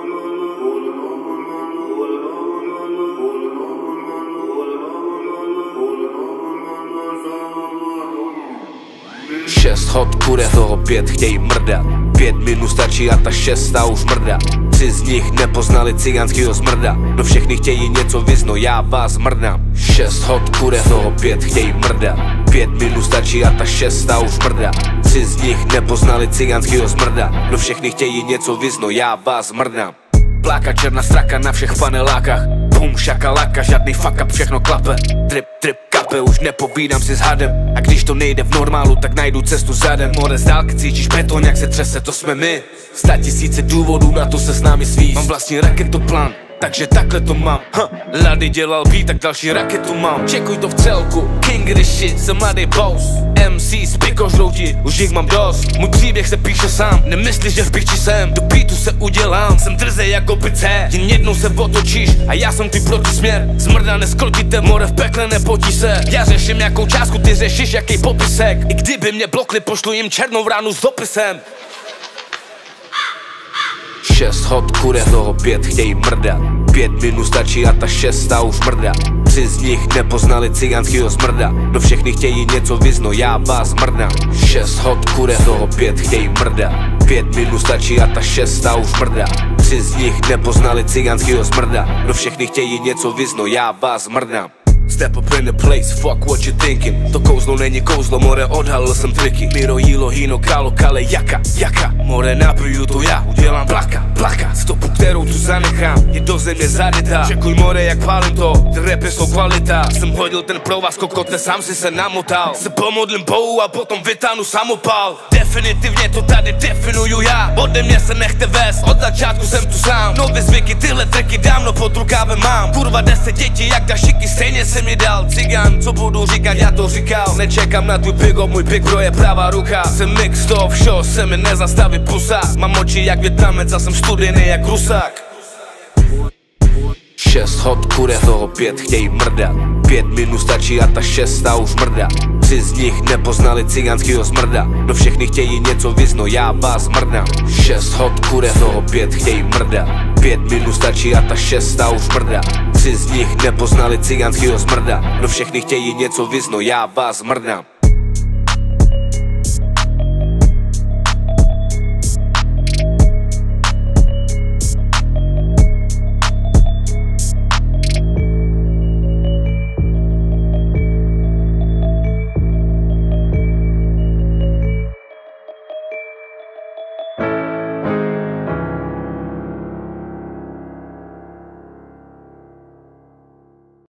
Šest hod kuře, toho 5 chtějí mrdat. 5 minut stačí a ta 6 už mrdá. 3 z nich nepoznali cigánskýho zmrda. No všechny chtějí něco vyzno, já vás mrdám. 6 hod kuře, toho 5 chtějí mrdat. 5 minut stačí a ta 6 už mrdá. 3 z nich nepoznali cigánskýho zmrda. No všechny chtějí něco vyzno, já vás mrdám. Pláka, černá straka na všech panelákách. Bum, šakalaka, žádný fuck up, všechno klape. Trip, trip, kape, už nepovídám si s hadem. A když to nejde v normálu, tak najdu cestu zadem. More z dálky cítíš beton, jak se třese, to jsme my. 100 000 důvodů na to se s námi svíst. Mám vlastní raketoplán, takže takhle to mám. Lady dělal beat, tak další raketu mám. Čekuj to v celku, king of the shit, jsem mladý boss. MC z pikožrouti, už jich mám dost. Můj příběh se píše sám, nemyslíš, že v piči jsem. Do beatu se udělám, jsem drzej jako pice. Jen jednou se otočíš a já jsem tvůj protisměr. Zmrda nesklotíte, more v pekle nepotí se. Já řeším jakou částku, ty řešíš jaký popisek. I kdyby mě blokli, pošlu jim černou ránu s dopisem. 6 hod kuře, toho 5 chtějí mrdat. 5 minut stačí a ta 6 už mrdá. 3 z nich nepoznali cigánskýho zmrda. No všechny chtějí něco vyzno, já vás mrdám. 6 hod kuře, toho 5 chtějí mrdat. 5 minut stačí a ta 6 už mrdá. 3 z nich nepoznali cigánskýho zmrda. No všechny chtějí něco vyzno, já vás mrdám. Step up in the place, fuck what you thinking. To kouzlo není kouzlo, more odhalil jsem triky. Miro, jílo, hino, kalo, kale, jaka, more napiju to já, udělám plaka. Stopu, kterou tu zanechám, je do země zarytá. Čekuj more, jak pálím to, ty rapy jsou kvalita. Jsem hodil ten provaz, kokote, sám si se namotal. Se pomodlím Bohu a potom vytáhnu samopal. Definitivně to tady definuju já. Ode mě se nechte vést, od začátku jsem tu sám. Nové zvyky, tyhle triky dávno pod rukávem mám. Kurva 10 dětí, jak dašiky, stejně se mi dal cigán, co budu říkat, já to říkal. Nečekám na tvůj big up, můj big bro je pravá ruka. Jsem mix toho všeho, se mi nezastaví pusa. Mám oči jak Vietnamec a jsem studený jak Rusák. 6 hod kuře, toho 5 chtějí mrdat. 5 minut stačí a ta 6 už mrdá. 3 z nich nepoznali cigánskýho zmrda. No všechny chtějí něco vyzno, já vás mrdám. 6 hod kuře, toho 5 chtějí mrdat. 5 minut stačí a ta 6 už mrdá. 3 z nich nepoznali cigánskýho zmrda. No všechny chtějí něco vyzno, já vás mrdám.